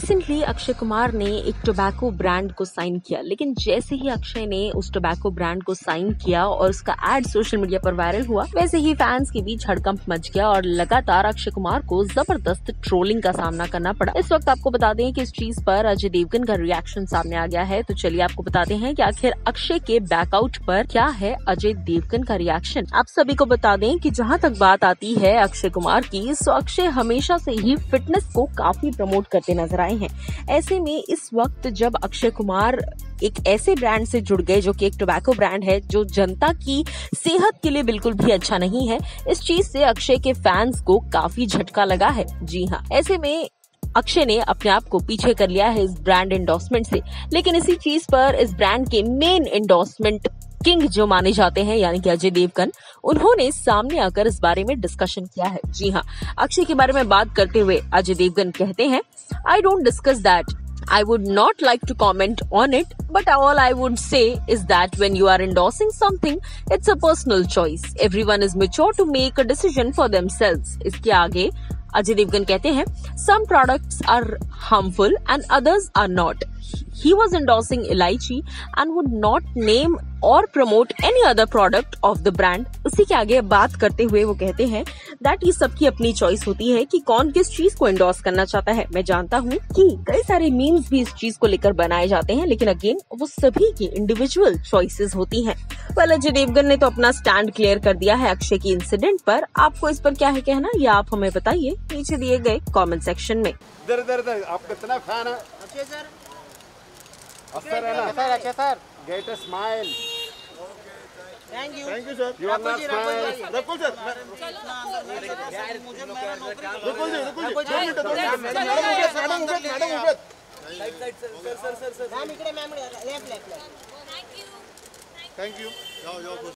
Recently Akshay Kumar ने एक tobacco brand को साइन किया, लेकिन जैसे ही अक्षय ने उस टोबैको ब्रांड को साइन किया और उसका एड सोशल मीडिया पर वायरल हुआ, वैसे ही फैंस के बीच हड़कंप मच गया और लगातार अक्षय कुमार को जबरदस्त ट्रोलिंग का सामना करना पड़ा। इस वक्त आपको बता दें कि इस चीज पर अजय देवगन का रिएक्शन सामने आ गया है। तो चलिए आपको बताते हैं कि आखिर अक्षय के बैकआउट पर क्या है अजय देवगन का रिएक्शन। आप सभी को बता दें कि जहां तक बात आती है अक्षय कुमार की, तो अक्षय हमेशा से ही फिटनेस को काफी प्रमोट करते नजर आए हैं। ऐसे में इस वक्त जब अक्षय कुमार एक ऐसे ब्रांड से जुड़ गए जो कि एक टोबैको ब्रांड है, जो जनता की सेहत के लिए बिल्कुल भी अच्छा नहीं है, इस चीज से अक्षय के फैंस को काफी झटका लगा है। जी हाँ, ऐसे में अक्षय ने अपने आप को पीछे कर लिया है इस ब्रांड एंडोर्समेंट से। लेकिन इसी चीज पर इस ब्रांड के मेन एंडोर्समेंट किंग जो माने जाते हैं यानी कि अजय देवगन, उन्होंने सामने आकर इस बारे में डिस्कशन किया है। जी हाँ, अक्षय के बारे में बात करते हुए अजय देवगन कहते हैं, I don't discuss that. I would not like to comment on it, but all I would say is that when you are endorsing something, it's a personal choice. Everyone is mature to make a decision for themselves. इसके आगे अजय देवगन कहते हैं, some products are harmful and others are not. He was endorsing Elaichi and would not name or promote any other product of the brand. उसी के आगे बात करते हुए वो कहते हैं that ये सबकी अपनी चॉइस होती है कि कौन किस चीज को एंडोर्स करना चाहता है। मैं जानता हूँ कि कई सारे मीम्स भी इस चीज को लेकर बनाए जाते हैं, लेकिन अगेन वो सभी की इंडिविजुअल चॉइसेस होती हैं। वेल, अजय देवगन ने तो अपना स्टैंड क्लियर कर दिया है अक्षय की इंसिडेंट पर। आपको इस पर क्या है कहना, ये आप हमें बताइए नीचे दिए गए कॉमेंट सेक्शन में। आप कितना फैन है अक्षय सर? सर है ना sir, Akshay sir, get a smile. Thank you sir. You are not smile. बिल्कुल सर, बिल्कुल मैडम साइड सर, मैम इकडे, मैम लेफ्ट। Thank you. जाओ